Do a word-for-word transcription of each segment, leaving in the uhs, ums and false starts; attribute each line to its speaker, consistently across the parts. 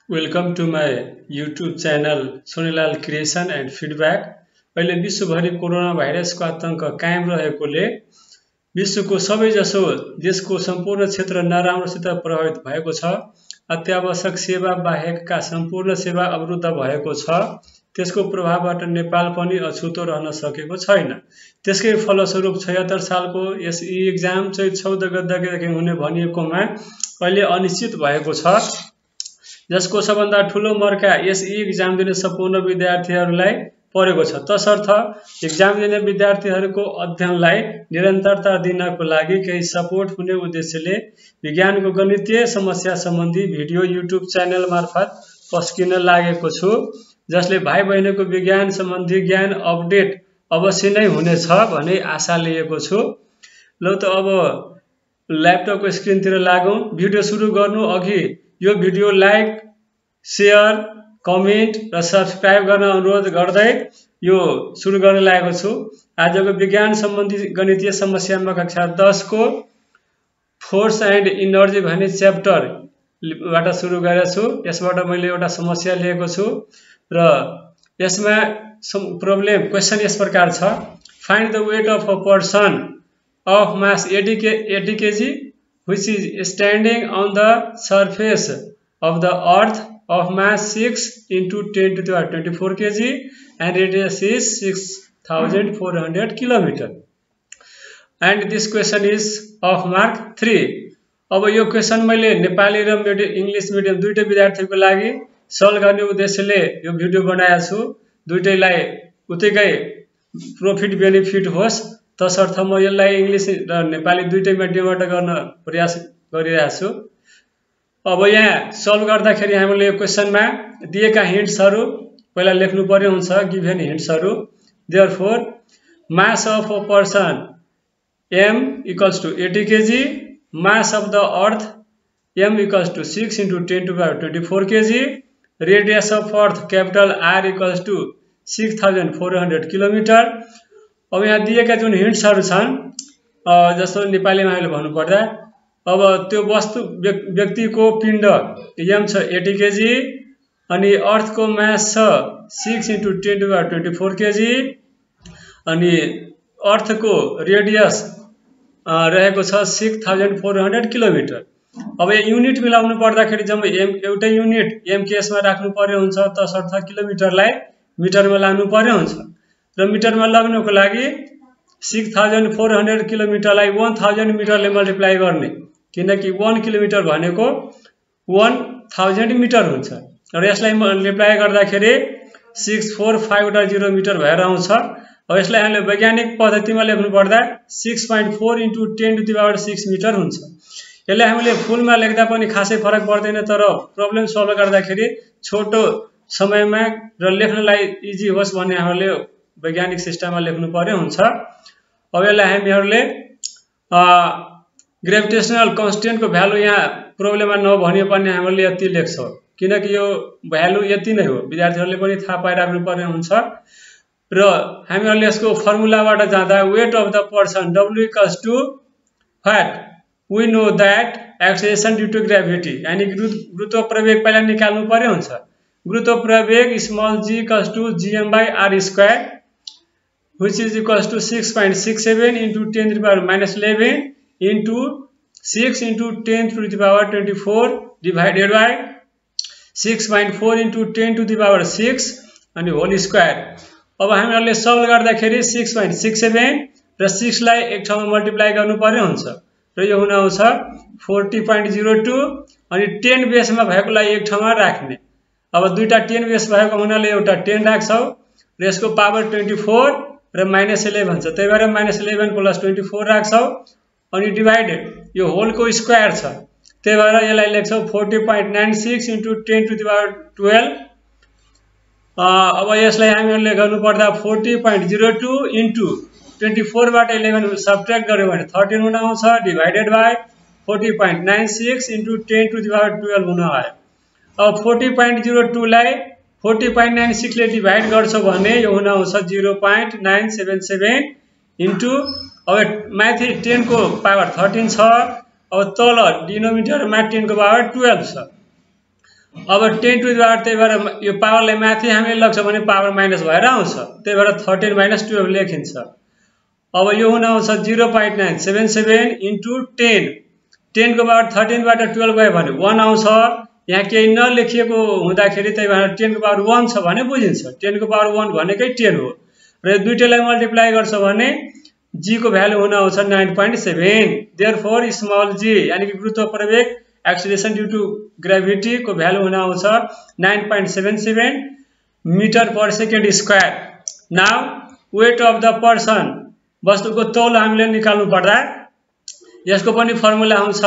Speaker 1: Welcome to my YouTube channel Sonilal Creation and Feedback. अहिले विश्वभरि corona भाइरसको आतंक कायम रहेकोले विश्वको सबैजसो देशको सम्पूर्ण क्षेत्र नराम्रोसित प्रभावित भएको छ। अत्यावश्यक सेवा बाहेकका सम्पूर्ण सेवा अवरुद्ध भएको छ। त्यसको प्रभावबाट नेपाल पनि अछुतो रहन सकेको छैन। त्यसकै फलस्वरूप छिहत्तर सालको यस एक्जाम चाहिँ चौध गतेदेखि हुने भनिएकोमा अहिले अनिश्चित भएको छ। जसको सबभन्दा ठूलो मर्का यस एक्जाम दिने सम्पूर्ण विद्यार्थीहरूलाई परेको छ। तसर्थ एक्जाम दिने विद्यार्थीहरूको अध्ययनलाई निरन्तरता दिनको लागि केही सपोर्ट हुने उद्देश्यले विज्ञानको गणितीय समस्या सम्बन्धी भिडियो युट्युब च्यानल मार्फत पस्किन लागेको छु। जसले भाइ बहिनीको विज्ञान सम्बन्धी ज्ञान अपडेट अवश्य नै हुनेछ भन्ने आशा लिएको छु। ल त अब ल्यापटपको स्क्रिनतिर लागौं। भिडियो सुरु गर्नु अघि यो भिडियो लाइक, शेयर, कमेन्ट र सब्स्क्राइब गर्न अनुरोध गर्दै यो सुरु गर्न लागेको छु। आजको विज्ञान सम्बन्धी गणितीय समस्यामा कक्षा दस को फोर्स एन्ड इनर्जी भन्ने च्याप्टर बाट सुरु गरेको छु। यसबाट मैले एउटा समस्या लिएको छु र यसमा प्रब्लम क्वेशन यस प्रकार छ। Find the weight of a person of mass eighty kg which is standing on the surface of the earth of mass six into ten to the power twenty-four kg and radius is six thousand four hundred kilometer and this question is of mark three। अब यो question मैले नेपाली र English medium दुईटै विद्यार्थीको लागि solve गर्ने उद्देश्यले यो भिडियो बनाएको छु। दुईटैलाई उतैकै प्रॉफिट बेनिफिट होस् तसर्थ म यसलाई इंग्लिश र नेपाली दुईटै माध्यमबाट गर्न प्रयास गरिरहेको छु। अब यहाँ सल्भ गर्दाखेरि हामीले यो क्वेशनमा दिएका हिन्ट्सहरु पहिला लेख्नु पर्यो हुन्छ। गिभन हिन्ट्सहरु therefore mass of a person m equals to eighty kg, mass of the earth m equals to six into ten to the power twenty-four kg, radius of earth capital R equals to six thousand four hundred kilometer। अब यहाँ दिएका जुन हिन्ट्सहरु छन् जस्तो नेपालीमा हामीले भन्नु पर्दा अब त्यो वस्तु व्यक्तिको पिण्ड m छ eighty kg अनि अर्थ को मास छ six into ten to the power twenty-four kg अनि अर्थ को रेडियस रहेको छ six thousand four hundred kilometre. अब यो युनिट मिलाउनु पर्दाखेरि जम्मै m एउटै युनिट m केसमा राख्नु पर्यो हुन्छ। तसर्थ किलोमिटरलाई मिटरमा लानु पर्यो हुन्छ र मिटरमा लाग्नुको लागि six thousand four hundred किलोमिटरलाई one thousand मिटरले मल्टिप्लाई गर्ने किनकि one किलोमिटर भनेको one thousand मिटर हुन्छ र यसलाई मल्टिप्लाई गर्दाखेरि six four five zero metre भएर आउँछ। अब यसलाई हामीले वैज्ञानिक पद्धतिमा लेख्नु पर्दा six point four into ten to the power six metre हुन्छ। यसलाई हामीले फुलमा लेख्दा पनि खासै फरक पर्दैन तर प्रब्लम सल्भ गर्दाखेरि छोटो समयमा र लेख्नलाई इजी होस् भन्ने हामीले वैज्ञानिक सिस्टममा लेख्नु पर्यो हुन्छ। अब यसलाई हामीहरुले ग्रेभिटेशनल कांस्टेंट को भ्यालु यहाँ प्रब्लममा नभनिए पनि हामीले यति लेख्छौं किनकि यो भ्यालु यति नै हो। विद्यार्थीहरुले पनि थाहा पाइराख्नु पर्ने हुन्छ र हामीहरुले यसको फर्मुलाबाट जाँदा weight of the person W equals to what we know that acceleration due to gravity यानी गुरुत्व प्रवेग पहिला निकाल्नु पर्यो हुन्छ। गुरुत्व प्रवेग small g equals to gm by r square which is equals to six point six seven into ten to the power minus eleven into six into ten to the power twenty-four divided by six point four into ten to the power six अनि whole square. अब हामीहरुले solve गर्दाखेरि six point six seven र six लाई एक ठाउँमा multiply गर्नु पर्यो हुन्छ र यो हुन आउँछ forty point zero two अनि ten बेसमा भएकोलाई एक ठाउँमा राख्ने। अब दुईटा ten बेस भएको हुनाले एउटा ten राख्छौ र यसको पावर twenty-four र माइनस eleven छ त्यही भएर माइनस eleven प्लस twenty-four राख्छौ अनि डिवाइडेड यो होल को स्क्वायर छ त्यही भएर यसलाई लेख्छौ forty point nine six into ten to the power twelve। अब यसलाई हामीहरुले गर्नु पर्दा forty point zero two into twenty-four बाट eleven सब्ट्र्याक्ट गर्यो भने thirteen हुन आउँछ divided by forty point nine six into ten to the power twelve हुन आयो। अब forty point zero two लाई forty point nine six ले डिवाइड गर्छौ भने यो हुन आउँछ zero point nine seven seven into अब माथि ten को पावर thirteen छ अब तल डिनोमिनेटरमा ten को पावर twelve छ अब टेन टू द पावर त्यही भएर यो पावरलाई माथि हामीले लग्छ भने पावर माइनस भएर आउँछ, त्यही भएर थर्टिन माइनस टुवेल्भ लेखिन्छ। अब यो हुन आउँछ zero point nine seven seven into ten, टेनको पावर थर्टिनबाट टुवेल्भ गयो भने वान आउँछ। यहाँ केही नलेखिएको हुँदाखेरि त्यही भएर टेनको पावर वान छ भने बुझिन्छ, टेनको पावर वान भनेकै टेन हो र यो दुईटैलाई मल्टिप्लाई गर्छ भने जी को भ्यालु हुन आउँछ nine point seven. Therefore small g यानी कि गुरुत्व प्रवेग एक्सिलेरेसन ड्यू टू ग्रेभिटी को भ्यालु हुन आउँछ nine point seven seven metre per second square. Now weight of the person, वस्तुको तौल हामीले निकाल्नु पर्दा यसको पनि फर्मुला आउँछ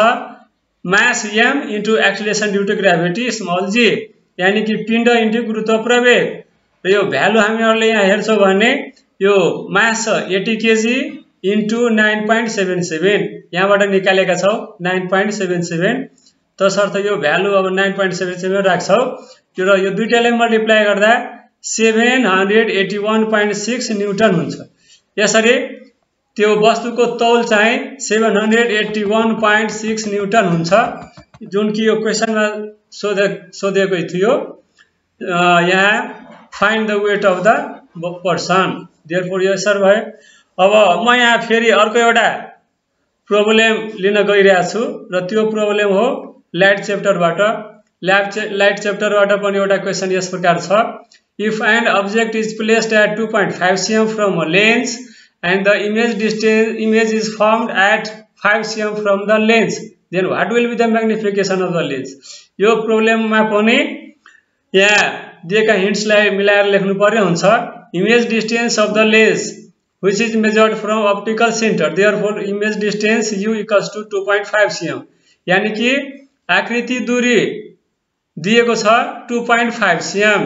Speaker 1: mass m into acceleration due to gravity small g, यानी कि पिण्ड इन्टु गुरुत्व प्रवेग। र यो भ्यालु हामीहरूले यहाँ हेर्छौँ भने यो मास छ eighty kg into nine point seven seven, यहाँबाट निकालेका छौँ नाइन पोइन्ट सेभेन सेभेन, तसर्थ यो भ्यालु अब नाइन पोइन्ट सेभेन सेभेन राख्छौँ र यो दुईटैलाई मल्टिप्लाई गर्दा seven hundred eighty one point six newton हुन्छ। यसरी त्यो वस्तुको तौल चाहिँ seven hundred eighty one point six newton हुन्छ, जुन कि यो क्वेसनमा सोधे सोधेको थियो। यहाँ find the weight of the person, therefore यो एन्सर भयो। अब म यहाँ फेरि अर्को एउटा प्रब्लम लिन गइरहेको छु र त्यो प्रब्लम हो लाइट च्याप्टरबाट। लाइट लाइट च्याप्टरबाट पनि एउटा क्वेसन यस प्रकार छ, if an object is placed at two point five cm from a lens and the image distance image is formed at five centimeters from the lens, then what will be the magnification of the lens? यो प्रब्लममा पनि यहाँ दिएका हिन्ट्सलाई मिलाएर लेख्नु पर्ने हुन्छ। Image distance of the lens which is measured from optical center, therefore image distance u equals to two point five cm, यानी कि आकृति दूरी दिएको छ टू पोइन्ट फाइभ सीएम।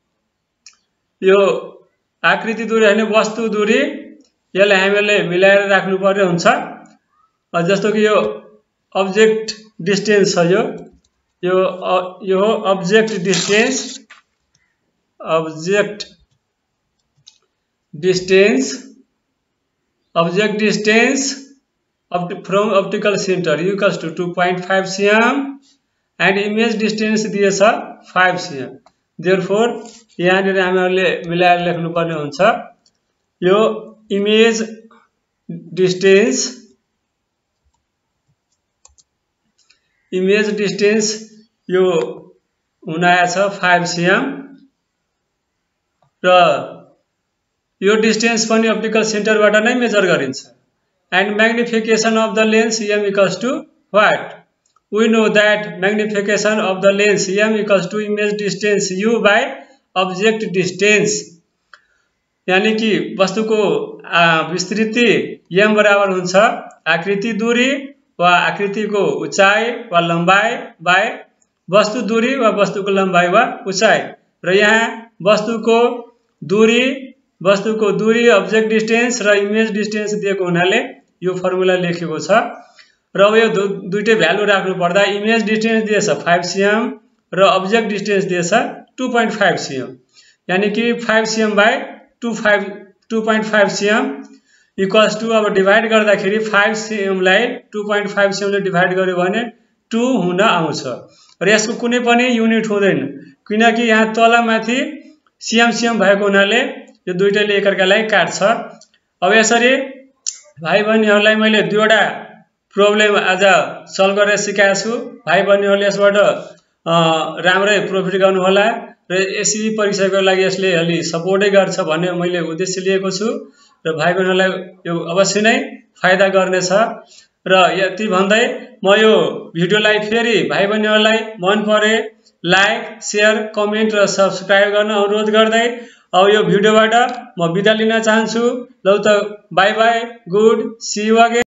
Speaker 1: यो आकृति दूरी हैन वस्तु दूरी, यसलाई हामीले मिलाएर राख्नु पर्ने हुन्छ। जस्तो कि यो अब्जेक्ट डिस्टेन्स छ, यो यो यो object distance object distance object distance from optical centre u equals to two point five cm and image distance दिएछ फाइभ सीएम। देयरफोर यहाँनिर हामीहरूले मिलाएर लेख्नु पर्ने हुन्छ। यो इमेज डिस्टेन्स इमेज डिस्टेन्स यो हुन आएछ फाइभ सीएम र यो डिस्टेन्स पनि अप्टिकल सेन्टरबाट नै मेजर गरिन्छ। And magnification of the lens m equals to what? We know that magnification of the lens m equals to image distance u by object distance, यानी कि वस्तुको विस्तृति एम बराबर हुन्छ आकृति दूरी वा आकृतिको उचाइ वा लम्बाइ बाई वस्तु दूरी वा वस्तुको लम्बाइ वा उचाइ। र यहाँ वस्तुको दूरी वस्तुको दूरी अब्जेक्ट डिस्टेन्स र इमेज डिस्टेन्स दिएको हुनाले यो फर्मुला लेखेको छ। र अब यो दुईटै भ्यालु राख्नु पर्दा इमेज डिस्टेन्स दिएछ फाइभ सीएम र अब्जेक्ट डिस्टेन्स दिएछ टू पोइन्ट फाइभ सीएम, यानी कि five cm by two five two point five cm equals to, अब डिभाइड गर्दाखेरि फाइभ सीएमलाई टू पोइन्ट फाइभ सीएमले डिभाइड गर्यो भने टू हुन आउँछ। र यसको कुनै पनि युनिट हुँदैन, किनकि यहाँ तलमाथि सीएम सीएम भएको हुनाले यो दुईटैले एकअर्कालाई काट्छ। अब यसरी भाइ बहिनीहरूलाई मैले दुईवटा प्रब्लम आज सल्भ गरेर सिकाएको छु। भाइ बहिनीहरूले यसबाट राम्रै प्रोफिट गर्नुहोला र एसई परीक्षाको लागि यसले अलि सपोर्टै गर्छ भन्ने मैले उद्देश्य लिएको छु र भाइ बहिनीहरूलाई यो अवश्य नै फाइदा गर्नेछ। र यति भन्दै म यो भिडियोलाई फेरि भाइ बहिनीहरूलाई मन परे लाइक शेयर कमेन्ट र सब्सक्राइब गर्न अनुरोध गर्दै अब यो भिडियोबाट म बिदा लिन चाहन्छु। लौ त bye bye, good see you again.